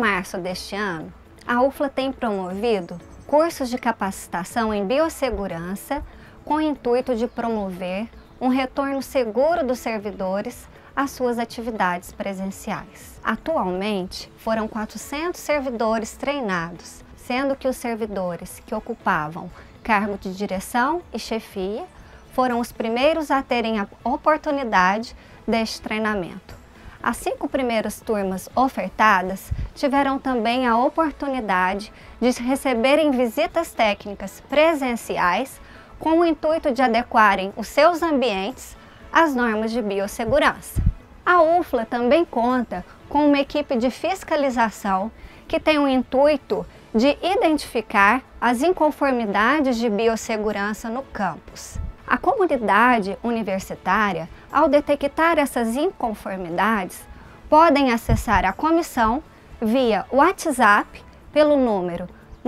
março deste ano, a UFLA tem promovido cursos de capacitação em biossegurança com o intuito de promover um retorno seguro dos servidores às suas atividades presenciais. Atualmente, foram 400 servidores treinados, sendo que os servidores que ocupavam cargo de direção e chefia foram os primeiros a terem a oportunidade deste treinamento. As 5 primeiras turmas ofertadas tiveram também a oportunidade de receberem visitas técnicas presenciais com o intuito de adequarem os seus ambientes às normas de biossegurança. A UFLA também conta com uma equipe de fiscalização que tem o intuito de identificar as inconformidades de biossegurança no campus. A comunidade universitária, ao detectar essas inconformidades, podem acessar a comissão via WhatsApp pelo número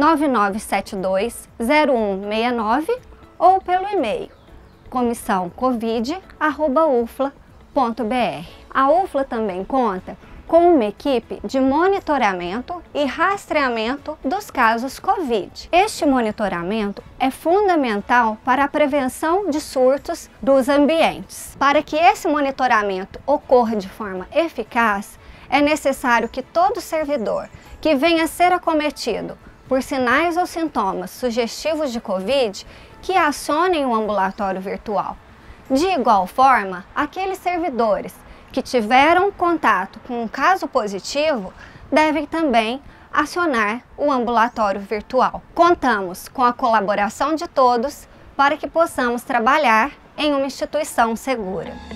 9972-0169 ou pelo e-mail comissãocovid@ufla.br. A UFLA também conta com uma equipe de monitoramento e rastreamento dos casos Covid. Este monitoramento é fundamental para a prevenção de surtos dos ambientes. Para que esse monitoramento ocorra de forma eficaz, é necessário que todo servidor que venha a ser acometido por sinais ou sintomas sugestivos de Covid, que acionem o ambulatório virtual. De igual forma, aqueles servidores que tiveram contato com um caso positivo devem também acionar o ambulatório virtual. Contamos com a colaboração de todos para que possamos trabalhar em uma instituição segura.